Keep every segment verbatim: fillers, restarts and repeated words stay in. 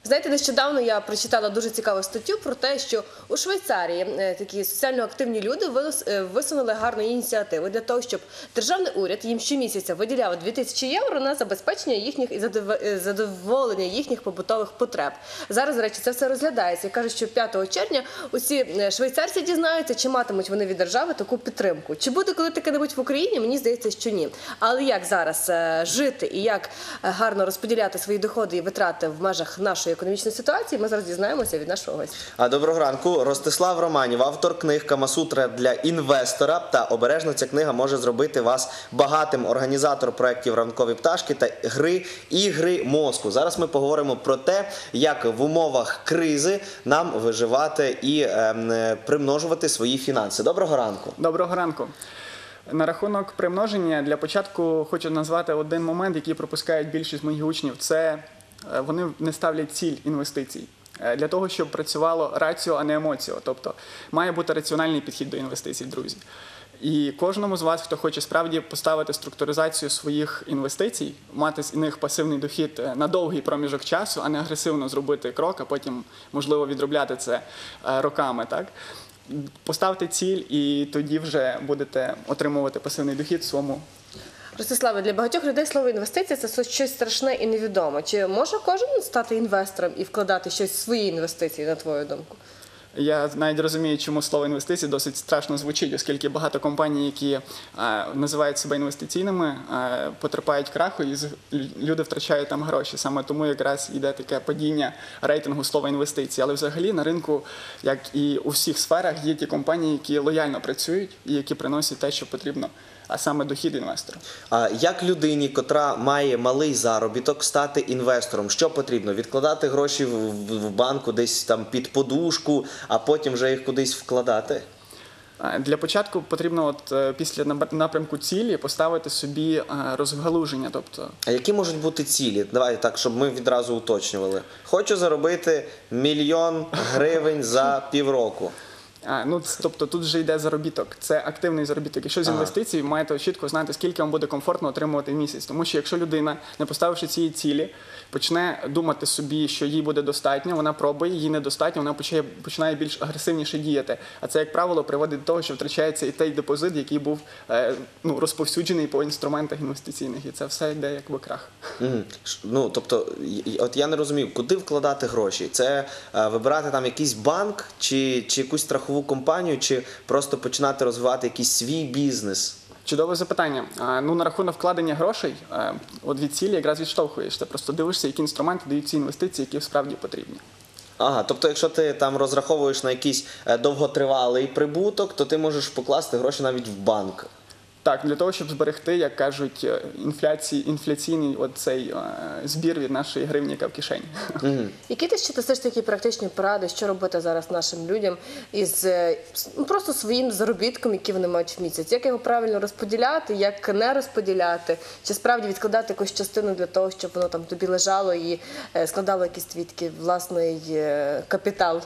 Знаєте, нещодавно я прочитала дуже цікаву статтю про те, що у Швейцарії такі соціально активні люди висунули гарну ініціативу для того, щоб державний уряд їм щомісяця виділяв дві тисячі євро на забезпечення їхніх і задоволення їхніх побутових потреб. Зараз, до речі, це все розглядається. І кажуть, що п'ятого червня усі швейцарці дізнаються, чи матимуть вони від держави таку підтримку. Чи буде коли таке-небудь в Україні? Мені здається, що ні. Але як зараз жити і як гарно розподіляти свої доходи і витрати в межах нашої економічної ситуації, ми зараз дізнаємося від нашого гостя. Доброго ранку. Ростислав Романів, автор книг «Камасутра для інвестора» та «Обережно ця книга може зробити вас багатим», організатор проєктів «Ранкові пташки» та гри «Ігри мозку». Зараз ми поговоримо про те, як в умовах кризи нам виживати і е, примножувати свої фінанси. Доброго ранку. Доброго ранку. На рахунок примноження, для початку хочу назвати один момент, який пропускають більшість моїх учнів. Це вони не ставлять ціль інвестицій. Для того, щоб працювало раціо, а не емоціо. Тобто має бути раціональний підхід до інвестицій, друзі. І кожному з вас, хто хоче справді поставити структуризацію своїх інвестицій, мати з них пасивний дохід на довгий проміжок часу, а не агресивно зробити крок, а потім, можливо, відробляти це роками, так? Поставте ціль, і тоді вже будете отримувати пасивний дохід в своєму. Ростиславе, для багатьох людей слово інвестиція – це щось страшне і невідоме. Чи може кожен стати інвестором і вкладати щось в свої інвестиції, на твою думку? Я навіть розумію, чому слово інвестиції досить страшно звучить, оскільки багато компаній, які а, називають себе інвестиційними, а, потерпають краху і люди втрачають там гроші. Саме тому якраз йде таке падіння рейтингу слова інвестиції. Але взагалі на ринку, як і у всіх сферах, є ті компанії, які лояльно працюють і які приносять те, що потрібно, а саме дохід інвестора. А як людині, котра має малий заробіток, стати інвестором? Що потрібно? Відкладати гроші в, в банку десь там під подушку, а потім вже їх кудись вкладати? Для початку потрібно от після напрямку цілі поставити собі розгалуження. Тобто... А які можуть бути цілі? Давайте так, щоб ми відразу уточнювали. Хочу заробити мільйон гривень за півроку. А, ну, тобто тут вже йде заробіток, це активний заробіток. Якщо з інвестицій, ви маєте чітко знати, скільки вам буде комфортно отримувати в місяць. Тому що якщо людина, не поставивши цієї цілі, почне думати собі, що їй буде достатньо, вона пробує, їй недостатньо, вона починає, починає більш агресивніше діяти. А це, як правило, приводить до того, що втрачається і той депозит, який був е, ну, розповсюджений по інструментах інвестиційних. І це все йде як би крах. Mm. Ну, тобто, от я не розумію, куди вкладати гроші? Це е, вибирати там якийсь банк чи, чи якусь страхову компанію, чи просто починати розвивати якийсь свій бізнес? Чудове запитання. Ну, на рахунок вкладення грошей, от від цілі якраз відштовхуєш. Ти просто дивишся, які інструменти дають ці інвестиції, які справді потрібні. Ага, тобто, якщо ти там розраховуєш на якийсь довготривалий прибуток, то ти можеш покласти гроші навіть в банк. Так, для того, щоб зберегти, як кажуть, інфляції, інфляційний оцей збір від нашої гривні, яка в кишені. Mm-hmm. Які ти ще все ж такі практичні поради, що робити зараз нашим людям із ну, просто своїм заробітком, який вони мають в місяць? Як його правильно розподіляти, як не розподіляти? Чи справді відкладати якусь частину для того, щоб воно там тобі лежало і складало якийсь твій такий власний капітал?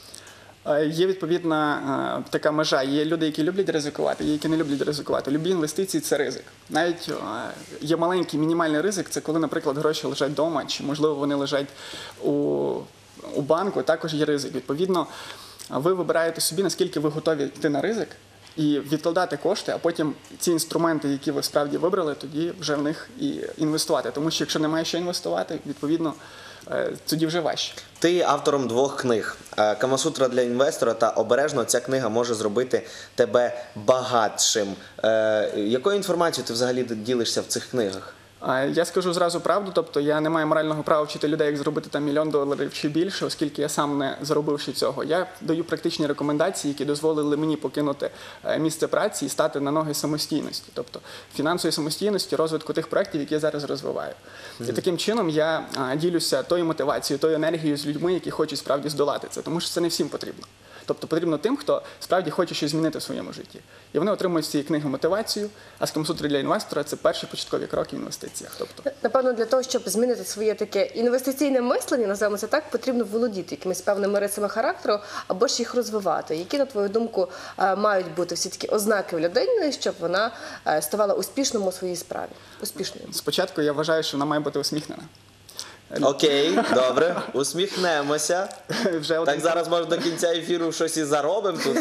Є відповідна така межа. Є люди, які люблять ризикувати, є, які не люблять ризикувати. Любі інвестиції – це ризик. Навіть є маленький мінімальний ризик, це коли, наприклад, гроші лежать вдома, чи, можливо, вони лежать у, у банку, також є ризик. Відповідно, ви вибираєте собі, наскільки ви готові йти на ризик, і відкладати кошти, а потім ці інструменти, які ви справді вибрали, тоді вже в них і інвестувати. Тому що якщо немає що інвестувати, відповідно, тоді вже важче. Ти є автором двох книг «Камасутра для інвестора» та «Обережно ця книга може зробити тебе багатшим». Якою інформацією ти взагалі ділишся в цих книгах? Я скажу зразу правду, тобто я не маю морального права вчити людей, як зробити там мільйон доларів чи більше, оскільки я сам не заробивши цього. Я даю практичні рекомендації, які дозволили мені покинути місце праці і стати на ноги самостійності, тобто фінансової самостійності, розвитку тих проєктів, які я зараз розвиваю. Mm-hmm. І таким чином я ділюся тою мотивацією, тою енергією з людьми, які хочуть справді здолати це, тому що це не всім потрібно. Тобто потрібно тим, хто справді хоче щось змінити в своєму житті. І вони отримують з цієї книги мотивацію, а з «Камасутри для інвестора» – це перші початкові кроки в інвестиціях. Тобто... Напевно, для того, щоб змінити своє таке інвестиційне мислення, називаємо це так, потрібно володіти якимись певними рисами характеру або ж їх розвивати. Які, на твою думку, мають бути всі такі ознаки в людині, щоб вона ставала успішною у своїй справі? Успішною. Спочатку я вважаю, що вона має бути усміхнена. Окей, добре, усміхнемося. Вже Так один- зараз може до кінця ефіру щось і заробимо тут.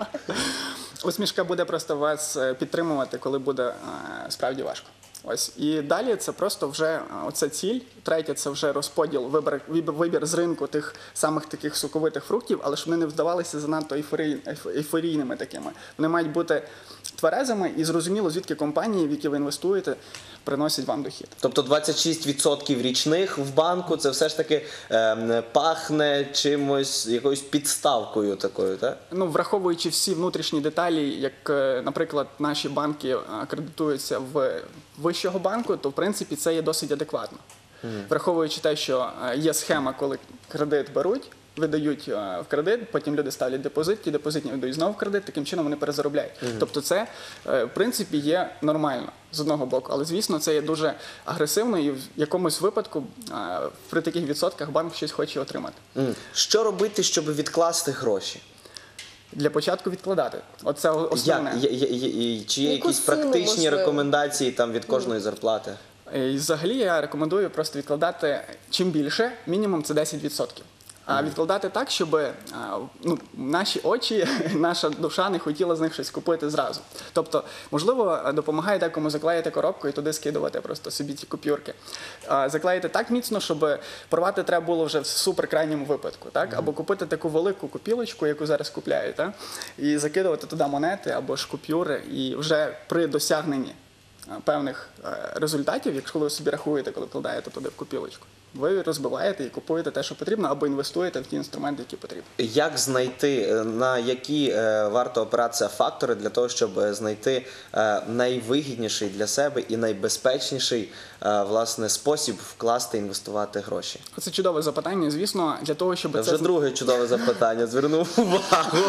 Усмішка буде просто вас е, підтримувати, коли буде е, справді важко. Ось і далі це просто вже е, оця ціль. Третє це вже розподіл, вибір, вибір, вибір з ринку тих самих таких соковитих фруктів, але щоб вони не здавалися занадто ейфорій, ейф- ейфорійними такими. Вони мають бути тверезими і зрозуміло, звідки компанії, в які ви інвестуєте, приносять вам дохід. Тобто двадцять шість відсотків річних в банку це все ж таки ем, пахне чимось, якоюсь підставкою такою, так? Ну, враховуючи всі внутрішні деталі, як, е, наприклад, наші банки е, кредитуються в вищого банку, то в принципі це є досить адекватно. Враховуючи те, що е, є схема, коли кредит беруть, видають е, в кредит, потім люди ставлять депозит, ті депозитні видають знову в кредит, таким чином вони перезаробляють. Тобто це, е, в принципі, є нормально з одного боку, але звісно, це є дуже агресивно і в якомусь випадку е, при таких відсотках банк щось хоче отримати. М. Що робити, щоб відкласти гроші? Для початку відкладати. Оце о- основне. Як? Є- є- є- Чи є Яку якісь суму, практичні можливо? рекомендації там від кожної зарплати? І взагалі я рекомендую просто відкладати чим більше, мінімум це десять відсотків. А відкладати так, щоб а, ну, наші очі, наша душа не хотіла з них щось купити зразу. Тобто, можливо, допомагає декому заклеїти коробку і туди скидувати просто собі ці купюрки. А, заклеїти так міцно, щоб порвати треба було вже в суперкрайньому випадку. Так? Або купити таку велику купілочку, яку зараз купляють, так? І закидувати туди монети або ж купюри. І вже при досягненні а, певних е, результатів, якщо ви собі рахуєте, коли вкладаєте туди в купілочку, ви розбиваєте і купуєте те, що потрібно, або інвестуєте в ті інструменти, які потрібні. Як знайти, е, на які е, варто опиратися фактори для того, щоб е, знайти е, найвигідніший для себе і найбезпечніший е, власне спосіб вкласти, інвестувати гроші? Це чудове запитання. Звісно, для того, щоб Це це вже друге чудове запитання. Звернув увагу.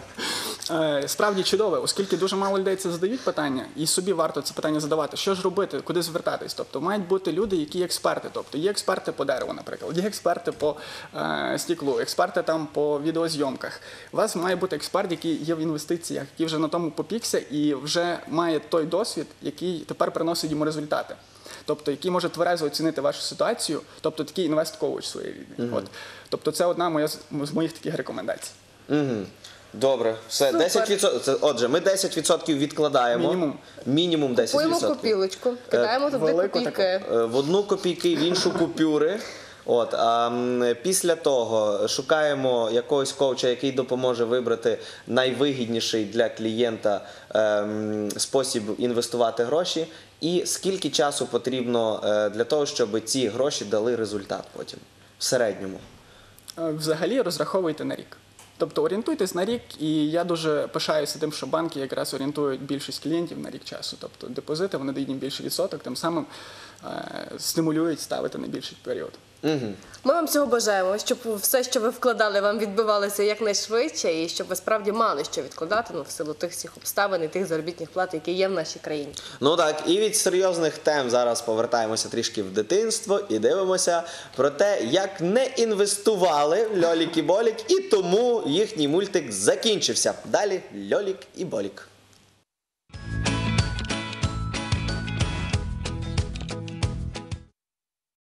Е, справді чудове, оскільки дуже мало людей це задають питання, і собі варто це питання задавати. Що ж робити, куди звертатись? Тобто мають бути люди, які є експерти. Тобто є експерти по дереву, наприклад, є експерти по е, стеклу, експерти там по відеозйомках. У вас має бути експерт, який є в інвестиціях, який вже на тому попікся і вже має той досвід, який тепер приносить йому результати. Тобто, який може тверезо оцінити вашу ситуацію, тобто такий інвест-коуч своєрідний. От. Тобто це одна моя з з моїх таких рекомендацій. Мгм. Добре, все, Супер. десять відсотків. Це, отже, ми десять відсотків відкладаємо. Мінімум. Мінімум десять Купуємо відсотків. копілочку, кидаємо туди велику копійки. Е, В одну копійки, в іншу купюри. От, а м, після того шукаємо якогось коуча, який допоможе вибрати найвигідніший для клієнта ем, спосіб інвестувати гроші. І скільки часу потрібно е, для того, щоб ці гроші дали результат потім в середньому? Е, Взагалі розраховуйте на рік. Тобто орієнтуйтесь на рік, і я дуже пишаюся тим, що банки якраз орієнтують більшість клієнтів на рік часу. Тобто депозити вони дають їм більший відсоток, тим самим е, стимулюють ставити на більший період. Угу. Ми вам цього бажаємо, щоб все, що ви вкладали, вам відбивалося якнайшвидше, і щоб ви справді мали що відкладати, ну, в силу тих всіх обставин і тих заробітних плат, які є в нашій країні. Ну так, і від серйозних тем зараз повертаємося трішки в дитинство і дивимося про те, як не інвестували Льолік і Болік, і тому їхній мультик закінчився. Далі Льолік і Болік.